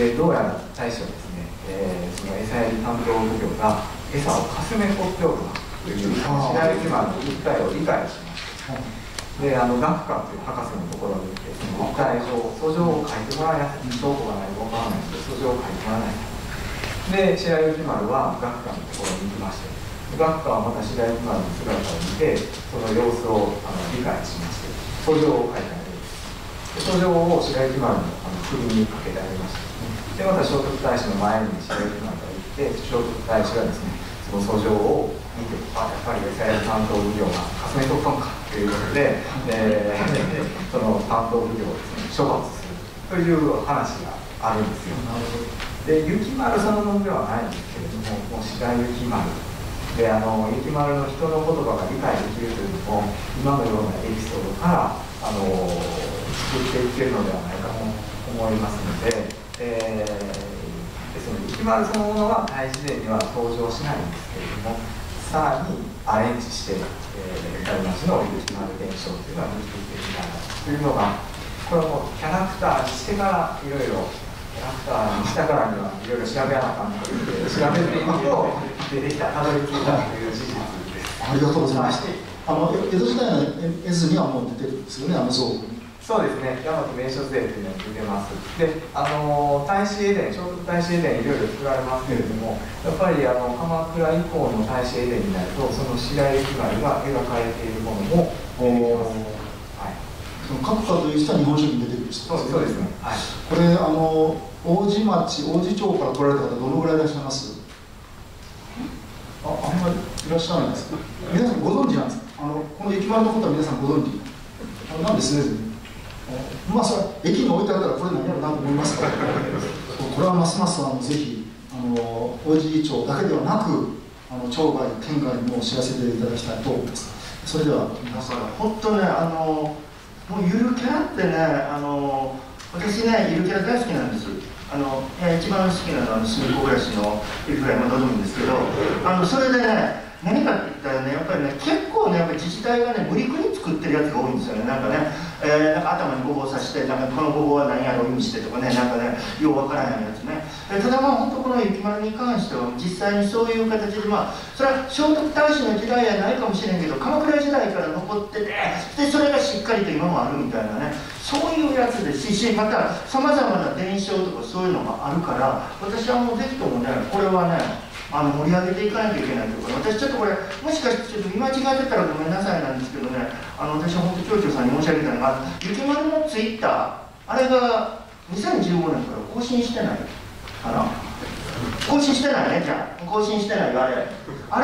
[SPEAKER 3] でどうやら太子はですね、その餌やり担当奉行が餌をかすめ取っておるなという白雪丸の訴えを理解しまして、で学科という博士のところに行って、その訴え状、訴状を書いてもらいやすい、証拠がないか分からないので訴状を書いてもらえない。で白雪丸は学科のところに行きまして、 学科はまた白雪丸の姿を見て、その様子を理解しまして、訴状を書いてあげる。訴状を白雪丸の首にかけてあげました。で、また聖徳太子の前に白雪丸が行って、聖徳太子がですね、その訴状を見て、やっぱり餌やり担当奉行がかすめとったのかということで、その担当奉行をですね、処罰するという話があるんですよ。で、雪丸そのものではないんですけれども、もう白雪丸で、雪丸の人の言葉が理解できるというのも、今のようなエピソードから作っていけるのではないかと思いますので、その雪丸そのものは大自然には登場しないんですけれども、さらにアレンジして、歌い町の雪丸伝承というのは見ていけたらというのが、これはもうキャラクターにしてからいろいろ、キャラクターにしたからにはいろいろ調べやなあかんというので、調べていくと出てきた、たどり着いたという事実です。
[SPEAKER 2] ありがとうございます。江戸時代の絵図にはもう出てるんですよね、像に。
[SPEAKER 3] そうですね、大和名所図というのが出てます。で、大使絵伝、聖徳太子絵伝いろいろ作られますけれども、やっぱり鎌倉以降の大使絵伝になると、その白雪丸が描かれているものも出てきます。
[SPEAKER 2] 各家という人は日本書紀に出てくる人ですね。
[SPEAKER 3] そうですね。はい。
[SPEAKER 2] これ王子町、王子町から来られた方どのぐらいいらっしゃいます？あんまりいらっしゃらないですか。皆さんご存知なんですか。この雪丸のことは皆さんご存知。なんですね。まあそれ駅に置いてあったらこれ何やろうなと思いますから。これはますますぜひ王子町だけではなく町外県外にも知らせていただきたいと思います。それでは皆さん
[SPEAKER 1] 本当ねもうゆるキャラってね私ねゆるキャラ大好きなんです。一番好きなのは隅っこ暮らしのエフライム・ドドミンですけどそれでね何かって言ったらねやっぱりね結構ねやっぱり自治体がね無理くり作ってるやつが多いんですよね。なんかね、なんか頭にごぼうさしてなんかこのごぼうは何やろう意味してとかねなんかねようわからないやつね。ただまあ本当この雪丸に関しては実際にそういう形でまあそれは聖徳太子の時代やないかもしれんけど鎌倉時代から残っててでそれがしっかりと今もあるみたいなねそういうやつですしまたさまざまな伝承とかそういうのがあるから私はもうぜひともねこれはね盛り上げていかなきゃいけないというか私ちょっとこれもしかしてちょっと見間違えてたらごめんなさいなんですけどね私は本当町長さんに申し上げたのが雪丸のツイッターあれが2015年から更新してないかな更新してないねじゃあ更新してないよあれね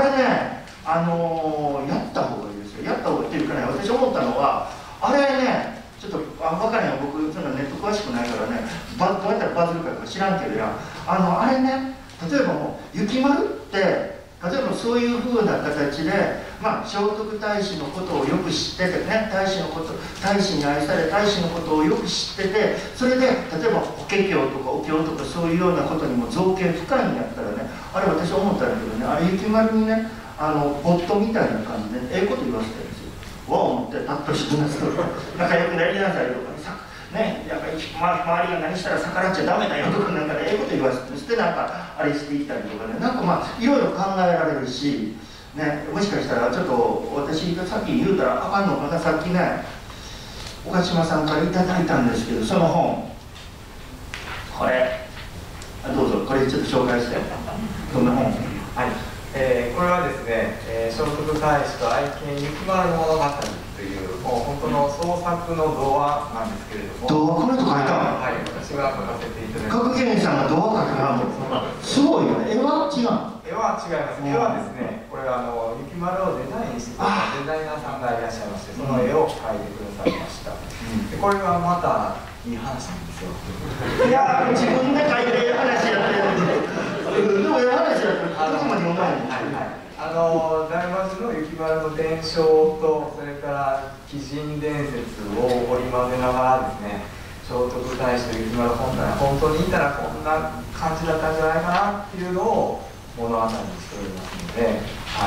[SPEAKER 1] やった方がいいですよやった方がいいっていうかね私思ったのはあれねちょっと分からんよ僕そんなネット詳しくないからねどうやったらバズるか知らんけどやあれね例えばもう雪丸って例えばそういう風な形で、まあ、聖徳太子のことをよく知っててね太子に愛され太子のことをよく知っててそれで例えば法華経とかお経とかそういうようなことにも造形深いんやったらねあれ私思ったんだけどねあれ雪丸にねボットみたいな感じでこと言わせてるんですよ。わ思ってパッとしてますとか仲良くなりなさいとかね、やっぱり周りが何したら逆らっちゃダメだよとかなんかこと言わせてなんかあれしていったりとかねなんかまあいろいろ考えられるし、ね、もしかしたらちょっと私がさっき言うたらあかんのかなさっきね岡島さんからいただいたんですけどその本これどうぞこれちょっと紹介してどんな本はい
[SPEAKER 3] これはですね、聖徳太子と愛犬雪丸の物語というもう本当の創作の童話なんですけれども
[SPEAKER 1] 童話これと書いたの
[SPEAKER 3] はい私が書かせていただき
[SPEAKER 1] ます角芸人さんが童話書くなすごいよね絵は違う
[SPEAKER 3] 絵は違います絵はですねこれ雪丸をデザインしてくれたデザイナーさんがいらっしゃいましてその絵を描いてくださいましたでこれはまたいい話なんですよ
[SPEAKER 1] いや自分で描いていい話やってるでもいい話やってるどこまで読まないの
[SPEAKER 3] 大魔寺の雪丸の伝承とそれから鬼神伝説を織り交ぜながらですね聖徳太子と雪丸本当にいたらこんな感じだったんじゃないかなっていうのを物語にしておりますので、はい、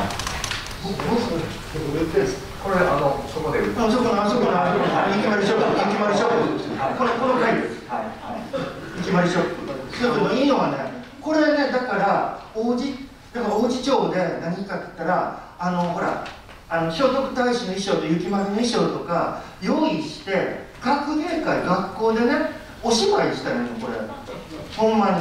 [SPEAKER 3] これそこで売ってます。そこの雪丸ショップこの回です。雪丸ショップでもいいのはねこれねだから王子町で何かって言ったらほら聖徳太子の衣装と雪丸の衣装とか用意して学芸会学校でねお芝居したらいいのこれほんまに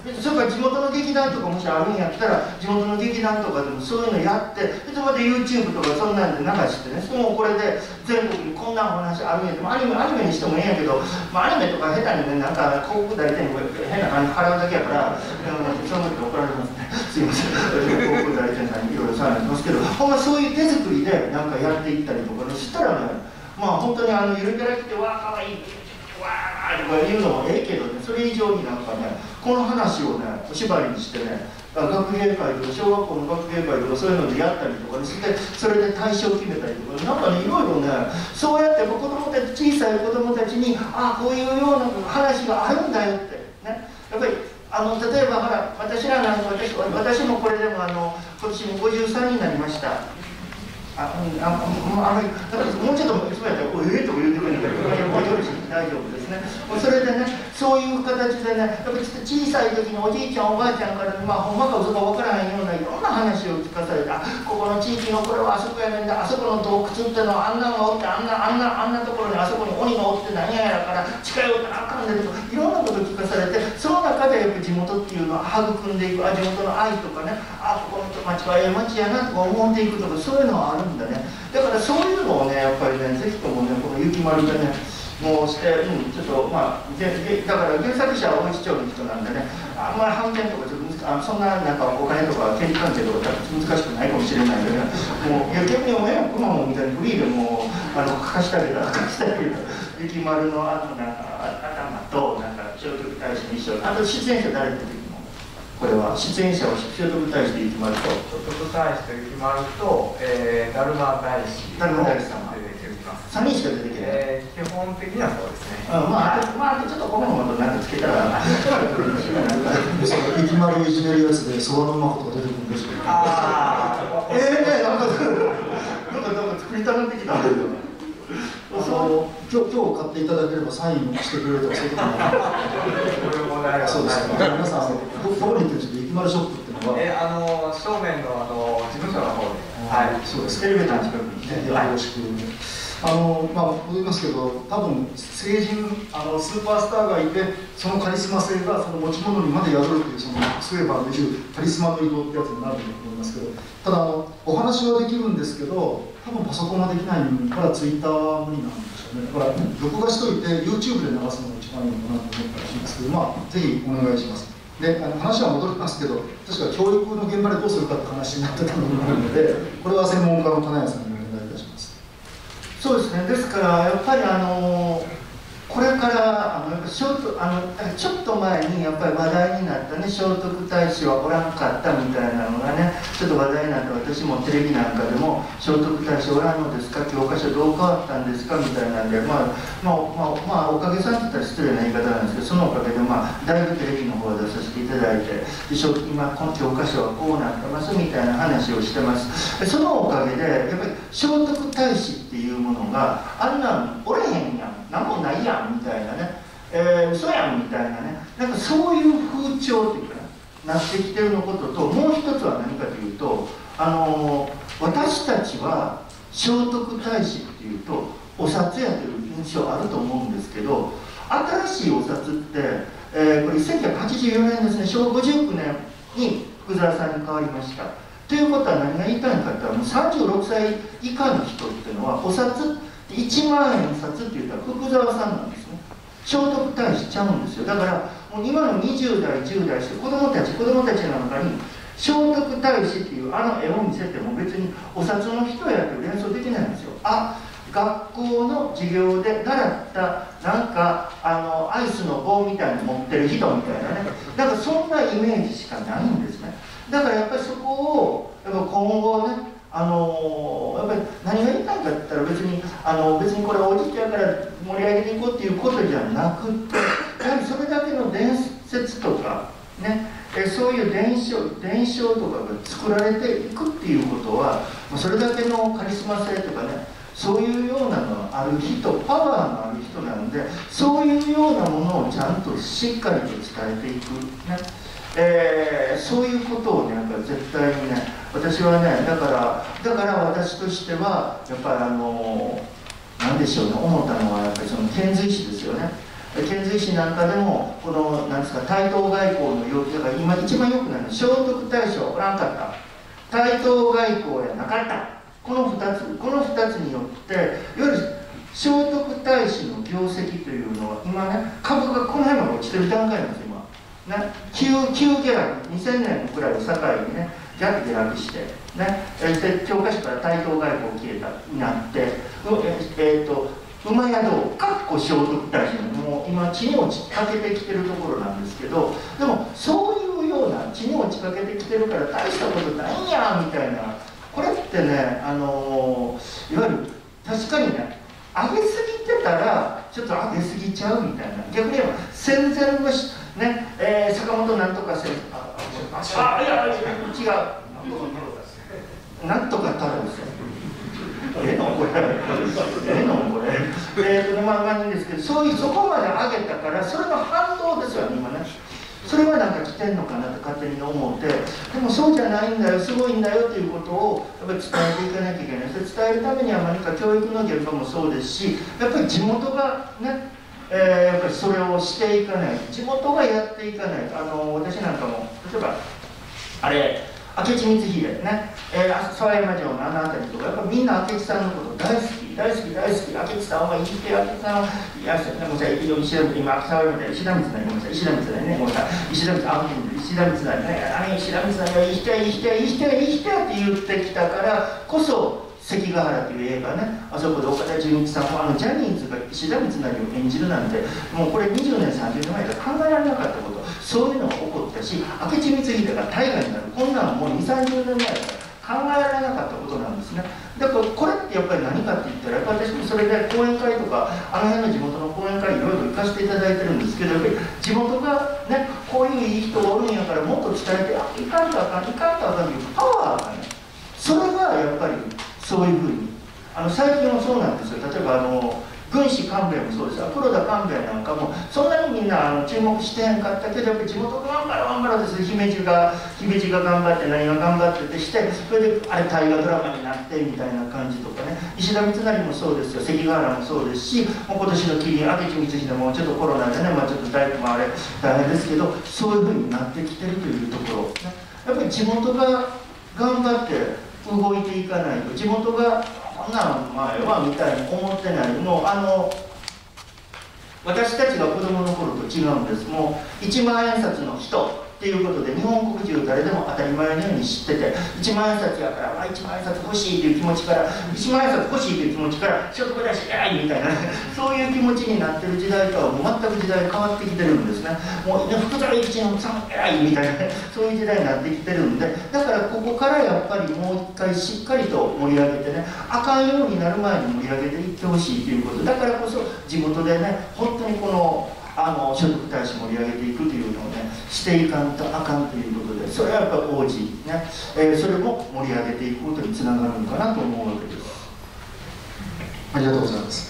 [SPEAKER 1] それから地元の劇団とかもしあるんやったら地元の劇団とかでもそういうのやってそれまで YouTube とかそんなんで流してねもうこれで全国にこんなお話あるんやでアニメにしてもええんやけど、アニメとか下手にねなんか広告代理店に変な感じ払うだけやからその時怒られますねすいません広告代理店さんにいろいろされてますけどほんまそういう手作りでなんかやっていったりとかしたらね本当にゆるキャラ来てわーかわいいわーとか言うのもええけどねそれ以上になんかねこの話をねお芝居にしてね学芸会とか小学校の学芸会とかそういうのでやったりとかしてそれで対象を決めたりとかなんかねいろいろねそうやって子供たち小さい子供たちにこういうような話があるんだよってねやっぱり例えばほら私らなんか私もこれでも今年も53になりました。あまりもうちょっといつもやったら「おええ」とか言うてくれるんだけど大丈夫ですね。それでねそういう形でねやっぱり小さい時におじいちゃんおばあちゃんからほんまか嘘か分からへんようないろんな話を聞かされてここの地域のこれはあそこやねんであそこの洞窟ってのはあんなのがおってあんなところにあそこに鬼がおって何ややから近寄ったらあかんでとかいろんなこと聞かされてその中でやっぱ地元っていうのは育んでいく地元の愛とかねここの町はええ町やなとか思っていくとかそういうのはあるんだね。だからそういうのをねやっぱりねぜひともねこの雪丸でねもうして、ちょっとだから原作者は大石町の人なんでねあんまり判件とかちょっとそんななんかお金とか権利関係とか難しくないかもしれないけどねもう逆にお前くまモンみたいにフリーでも書かしてあげたら雪丸のなんか頭となんか聖徳太子に一緒あと出演者誰出てくるのこれは出演者を聖徳太子で雪丸と
[SPEAKER 3] 聖徳太子と雪丸と、ダルマ大師
[SPEAKER 1] 様3人しか出てきない、
[SPEAKER 3] 基本的にはそうですね。
[SPEAKER 1] あとちょっとこのことなんかつけたら
[SPEAKER 2] 雪丸をいじめるやつでそばのうまことが出てくるんですよ。
[SPEAKER 1] なんか作りたくなってきたんだけど
[SPEAKER 2] 今日買っていただければサインをしてくれるとかそういうこともそうですか。皆さんどこに行ってるんですか雪丸ショップっていうのは
[SPEAKER 3] 正面の事務所の方で
[SPEAKER 2] そうです。
[SPEAKER 1] エレベーターの近くに
[SPEAKER 2] よろしく戻りますけど多分成人スーパースターがいてそのカリスマ性がその持ち物にまで宿るというそのそういえばできるカリスマの移動ってやつになると思いますけどただお話はできるんですけど多分パソコンはできないからツイッターは無理なんでしょうねだから録画しといて YouTube で流すのが一番いいのかなと思ったりしますけどぜひお願いしますで話は戻りますけど確か教育の現場でどうするかって話になってたのがあるのでこれは専門家の金谷さんにお願いいたします
[SPEAKER 1] そうですね、ですからやっぱりこれからちょっと前にやっぱり話題になったね聖徳太子はおらんかったみたいなのがねちょっと話題になって私もテレビなんかでも聖徳太子おらんのですか教科書どう変わったんですかみたいなんでおかげさんって言ったら失礼な言い方なんですけどそのおかげでだいぶテレビの方出させていただいて今この教科書はこうなってますみたいな話をしてますそのおかげでやっぱり聖徳太子っていうものがあんなんおれへんやんなんもないやんみたいなね、嘘やんみたいなねなんかそういう風潮っていうかなってきてるのことともう一つは何かというと私たちは聖徳太子っていうとお札やという印象あると思うんですけど新しいお札って、これ1984年ですね昭和59年に福沢さんに変わりましたということは何が言いたいのかって36歳以下の人っていうのはお札1万円札って言ったら福沢さんなんですね聖徳太子ちゃうんですよだからもう今の20代10代して子供たちの中に聖徳太子っていう絵を見せても別にお札の人やと連想できないんですよ学校の授業で習ったなんかアイスの棒みたいに持ってる人みたいなねなんかそんなイメージしかないんですねだからやっぱりそこをやっぱ今後ねやっぱり何が言いたいかって言ったら別にこれおじいちゃんから盛り上げていこうっていうことじゃなくてやはりそれだけの伝説とかねそういう伝承とかが作られていくっていうことはそれだけのカリスマ性とかねそういうようなのがある人パワーのある人なんでそういうようなものをちゃんとしっかりと伝えていくねそういうことをねやっぱり絶対にね私はねだから私としてはやっぱり何でしょうね思ったのはやっぱりその遣隋使ですよね遣隋使なんかでもこのなんですか対等外交の要求だから今一番よくないのは聖徳太子はおらんかった対等外交やなかったこの2つによっていわゆる聖徳太子の業績というのは今ね株がこの辺まで落ちてる段階なんです今ね急下落2000年くらいを境にねギャッと下落してね教科書から対等外交消えたになって馬宿かっこ聖徳太子のもう今地に落ちかけてきてるところなんですけどでもそういうような地に落ちかけてきてるから大したことないんやみたいなこれってねいわゆる確かにね上げすぎてたらちょっと上げすぎちゃうみたいな逆に言えば戦前のね、坂本なんとか先生いや違うなんとか太郎ですよこれまあいいんですけどそこまで上げたからそれの反動ですよね今ねそれはなんか来てんのかなって勝手に思ってでもそうじゃないんだよすごいんだよということをやっぱり伝えていかなきゃいけないそれ伝えるためには何か教育の現場もそうですしやっぱり地元がねやっぱりそれをしていかない地元がやっていかない私なんかも例えばあれ明智光秀ね沢山城のあの辺りとかやっぱみんな明智さんのこと大好き明智さんお前生きて明智さんいやごめんなさい今沢山で石田三成ごめんなさい石田三成ねごめんなさい石田三成ね石田三成が生きてって言ってきたからこそ関ヶ原という映画ねあそこで岡田准一さんもジャニーズが石田三成を演じるなんてもうこれ20年30年前から考えられなかったことそういうのが起こったし明智光秀が大河になるこんなのもう20、30年前から考えられなかったことなんですねだからこれってやっぱり何かって言ったらやっぱり私もそれで講演会とかあの辺の地元の講演会いろいろ行かせていただいてるんですけどやっぱり地元がねこういういい人がおるんやからもっと伝えていかんとあかんというパワーがねそれがやっぱりそういうふうに最近もそうなんですよ例えば軍師官兵衛もそうです黒田官兵衛なんかもそんなにみんな注目してへんかったけどやっぱり地元が頑張ろうです姫路が頑張って何が頑張ってってしてそれであれ大河ドラマになってみたいな感じとかね石田三成もそうですよ関ヶ原もそうですしもう今年の麒麟明智光秀もちょっとコロナでねちょっと大変ですけどそういうふうになってきてるというところ、ね、やっぱり地元が頑張って動いていかないと地元がこんなん前はみたいに思ってないもう私たちが子供の頃と違うんですもう1万円札の人っていうことで日本国中誰でも当たり前のように知ってて1万円札やから、1万円札欲しいという気持ちから1万円札欲しいという気持ちから所得出し偉いみたいなそういう気持ちになってる時代とはもう全く時代が変わってきてるんですねもう福沢諭吉のさん偉いみたいなそういう時代になってきてるんでだからここからやっぱりもう一回しっかりと盛り上げてねあかんようになる前に盛り上げていってほしいということだからこそ地元でね本当にこの聖徳太子盛り上げていくというのをねしていかんとあかんということでそれはやっぱり王子ね、それも盛り上げていくことにつながるのかなと思うわけです。
[SPEAKER 2] ありがとうございます。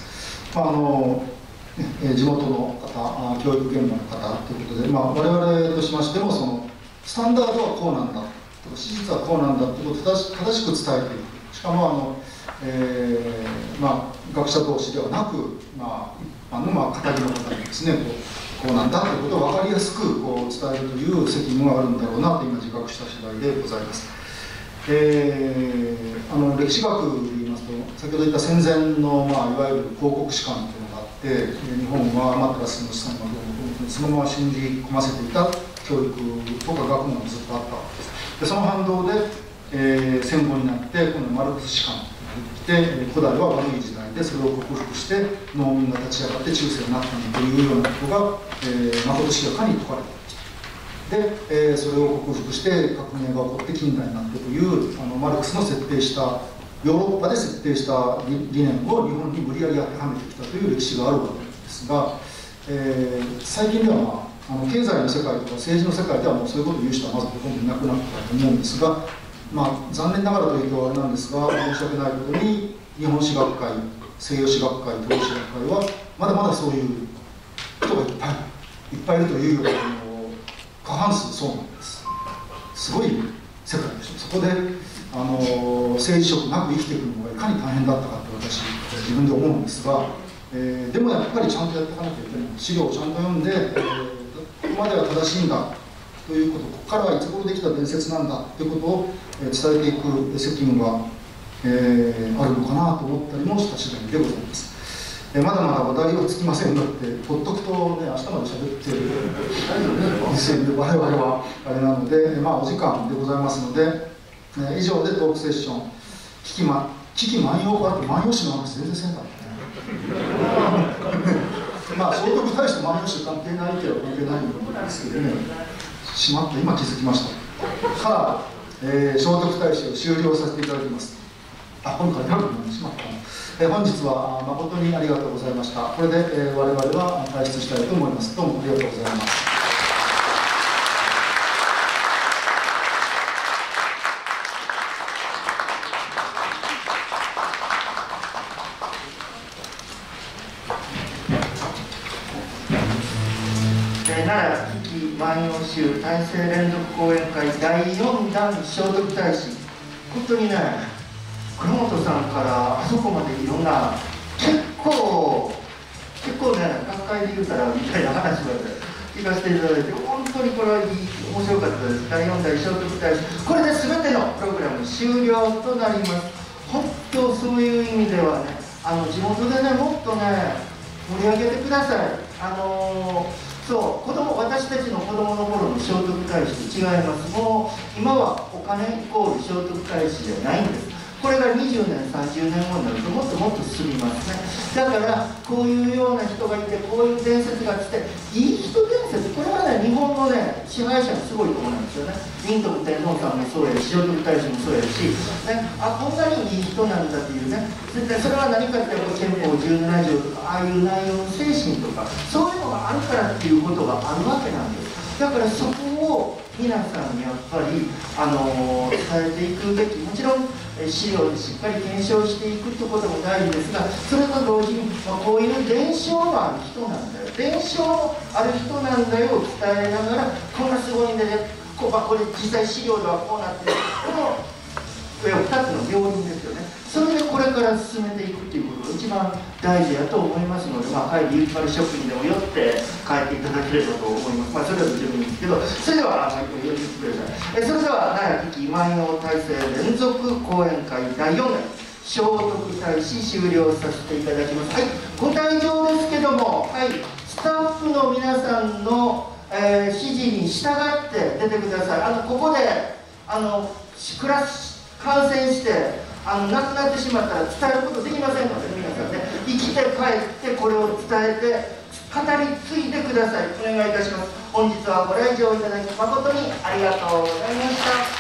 [SPEAKER 2] 地元の方教育現場の方ということで、我々としましてもそのスタンダードはこうなんだ史実はこうなんだということを正しく伝えていくしかも学者同士ではなく、一般の語りの方にですねこうなんだということを分かりやすく伝えるという責任があるんだろうなと今自覚した次第でございます。歴史学で言いますと先ほど言った戦前の、いわゆる広告史観というのがあって日本はアマテラスの資産がどうもそのまま信じ込ませていた教育とか学問がずっとあったわけです。でその反動で、戦後になって今度マルクス史観が出てきて古代は悪い時代でそれを克服して農民が立ち上がって中世になったんだというようなことが、まことしやかに説かれてきてで、それを克服して革命が起こって近代になってというマルクスの設定したヨーロッパで設定した理念を日本に無理やり当てはめてきたという歴史があるわけですが、最近では、経済の世界とか政治の世界ではもうそういうことを言う人はまずほとんどいなくなったと思うんですが、残念ながらというとあれなんですが申し訳ないことに日本史学会西洋史学会東洋史学会はまだまだそういう人がいっぱいいるというような過半数そうなんです。すごい世界でしょ。そこで政治色なく生きていくのがいかに大変だったかって私自分で思うんですが、 でもやっぱりちゃんとやっていかなきゃいけない、資料をちゃんと読んで、ここまでは正しいんだということ、ここからはいつ頃できた伝説なんだということを伝えていく責務が、あるのかなと思ったりもした次第でございます。まだまだ話題はつきませんだって、ほっとくとね、明日まで喋ってるですよね、我々はあれなので、お時間でございますので、以上でトークセッション、危機万葉があって、万葉集の話全然せんかったね。聖徳太子と万葉集関係ないけど関係ないんですけどね、しまった、今気づきましたから、聖徳太子を終了させていただきます。今回ラブにしまった。本日は誠にありがとうございました。これで、我々は退出したいと思います。どうもありがとうございます。
[SPEAKER 1] 奈良危機万葉集大成連続講演会第4弾聖徳太子、本当にね、倉本さんからあそこまでいろんな結構ね、学会で言うたらみたいな話まで聞かせていただいて、本当にこれはいい、面白かったです。第4代聖徳太子、これで全てのプログラム終了となります。本当そういう意味ではね、地元でね、もっとね盛り上げてください。私たちの子供の頃の聖徳太子と違います。もう今はお金イコール聖徳太子じゃないんです。これが20年30年後になるともっともっと進みますね。だからこういうような人がいて、こういう伝説が来て、いい人伝説、これはね、日本のね支配者のすごいところなんですよね。仁徳天皇さんもそうやし、聖徳太子もそうやし、ね、こんなにいい人なんだっていうね。でそれは何かっていうと、憲法17条とかああいう内容の精神とかそういうのがあるからっていうことがあるわけなんです。だからそこを皆さんにやっぱり伝えていくべき、もちろん資料でしっかり検証していくってことも大事ですが、それと同時に、こういう伝承のある人なんだよ、伝承のある人なんだよを伝えながら、こんなすごいんだよ、これ実際資料ではこうなってる、この2つの両輪ですよね。それでこれから進めていくっていうことが一番大事だと思いますので、帰りゆかりショップにでも寄って帰っていただければと思います。それはもちろんいいんですけど、それでは寄ってきてください。それでは奈良危機万葉大成連続講演会第4弾聖徳太子終了させていただきます。ご退場ですけども、スタッフの皆さんの、指示に従って出てください。ここで感染して亡くなってしまったら伝えることできませんので、皆さんね、生きて帰ってこれを伝えて語り継いでください。お願いいたします。本日はご来場いただき誠にありがとうございました。